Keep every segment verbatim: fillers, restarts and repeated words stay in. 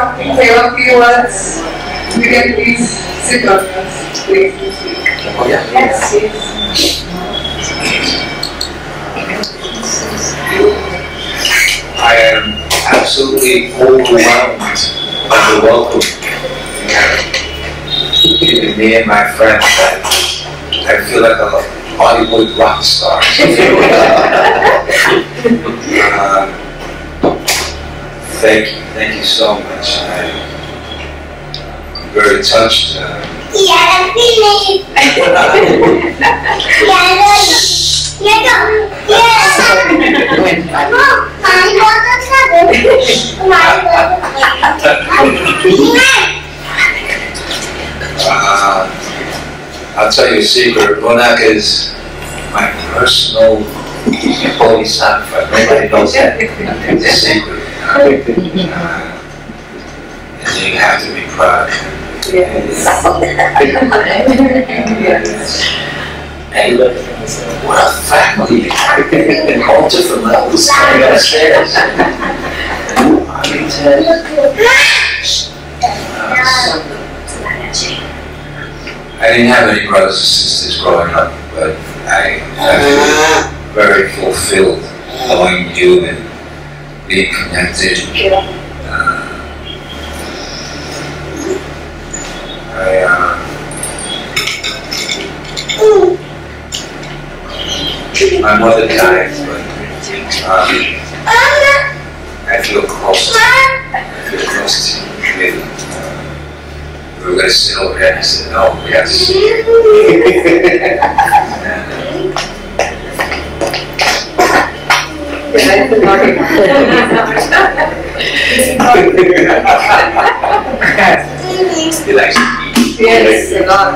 say a few words. You can please sit on us. Please. Oh, yeah. Yes, yes. I am absolutely overwhelmed by the welcome given me and my friends. I, I feel like a Hollywood rock star. uh, thank you, thank you so much. I'm very touched. Uh, Uh, I'll tell you a secret. Ronak is my personal holy sacrifice. Nobody knows that. It's a secret. Uh, and you have to be proud. Yes. And what a family! All different levels coming upstairs. I didn't have any brothers and sisters growing up, but I, I feel very fulfilled knowing you and being connected. Uh, I, uh, my mother died, but um, I feel close. I feel close to you. We were going to sit over here, and I said, no, yes. He likes to eat. Yes, a lot.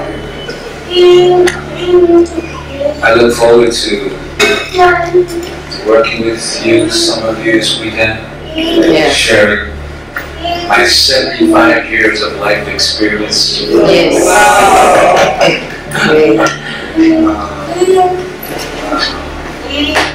I look forward to working with you, some of you this weekend, Yeah. sharing my seventy-five years of life experience. Yes. Uh, uh,